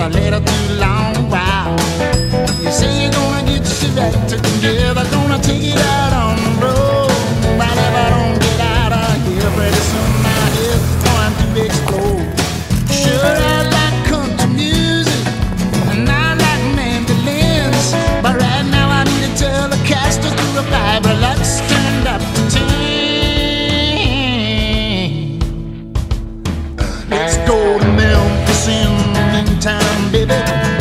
a little too long while. You say you're gonna get your act together, gonna take it out on the road. But if I don't get out of here pretty soon, my head's going to explode. Sure, I like country music and I like mandolins, but right now I need a Telecaster to a Bible that's turned up to 10. Let's go to Memphis in the meantime, baby.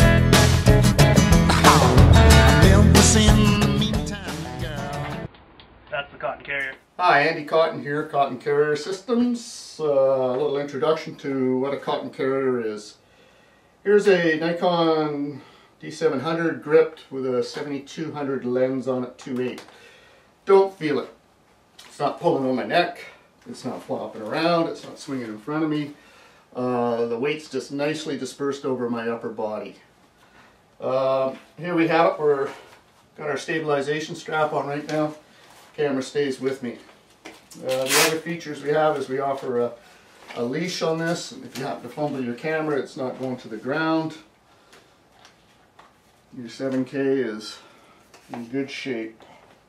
Memphis in the meantime, girl. That's the Cotton Carrier. Hi, Andy Cotton here, Cotton Carrier Systems. A little introduction to what a Cotton Carrier is. Here's a Nikon D700 gripped with a 7200 lens on it, 2.8. Don't feel it. It's not pulling on my neck. It's not flopping around. It's not swinging in front of me. The weight's just nicely dispersed over my upper body. Here we have it. We're got our stabilization strap on right now. Camera stays with me. The other features we have is we offer a leash on this. If you happen to fumble your camera, it's not going to the ground. Your 7K is in good shape.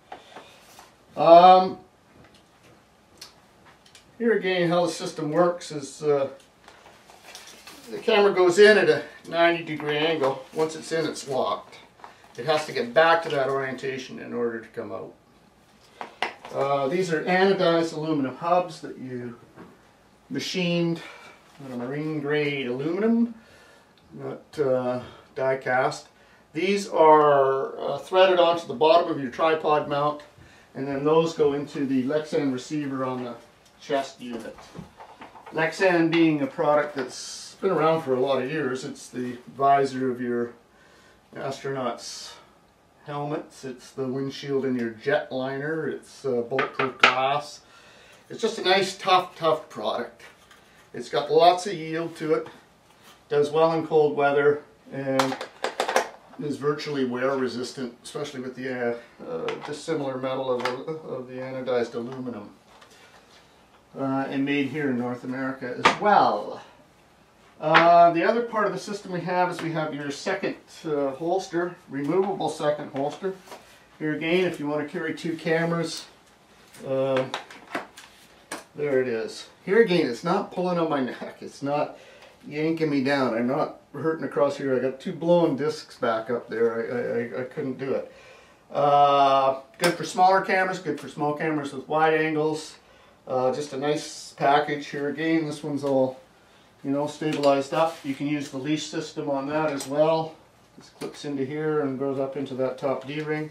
Here again, how the system works is the camera goes in at a 90-degree angle. Once it's in, it's locked. It has to get back to that orientation in order to come out. These are anodized aluminum hubs that you machined on a marine grade aluminum, not die cast. These are threaded onto the bottom of your tripod mount, and then those go into the Lexan receiver on the chest unit. Lexan being a product that's been around for a lot of years. It's the visor of your astronauts' helmets, it's the windshield in your jetliner, it's bulletproof glass. It's just a nice tough product. It's got lots of yield to it, does well in cold weather, and is virtually wear resistant, especially with the dissimilar metal of the anodized aluminum. And made here in North America as well. The other part of the system we have is we have your second holster, removable second holster. Here again, if you want to carry two cameras, there it is. Here again, it's not pulling on my neck. It's not yanking me down. I'm not hurting across here. I got two blown discs back up there. I couldn't do it. Good for smaller cameras, good for small cameras with wide angles. Just a nice package here again. This one's all, you know, stabilized up. You can use the leash system on that as well. This clips into here and goes up into that top D-ring.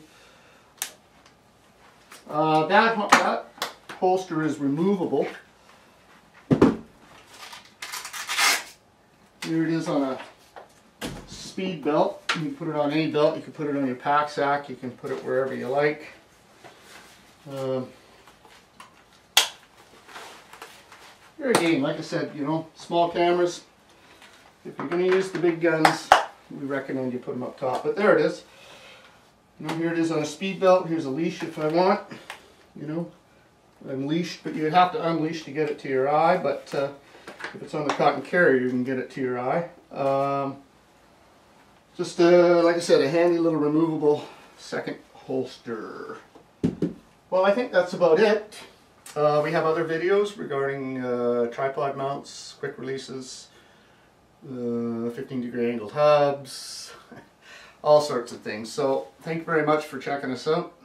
That holster is removable. Here it is on a speed belt. You can put it on any belt. You can put it on your pack sack. You can put it wherever you like. Here again, like I said, you know, small cameras, if you're going to use the big guns, we recommend you put them up top. But there it is. You know, here it is on a speed belt. Here's a leash if I want. You know, unleashed, but you have to unleash to get it to your eye. But if it's on the Cotton Carrier, you can get it to your eye. Just like I said, a handy little removable second holster. Well, I think that's about it. We have other videos regarding tripod mounts, quick releases, 15-degree angled hubs, all sorts of things. So thank you very much for checking us out.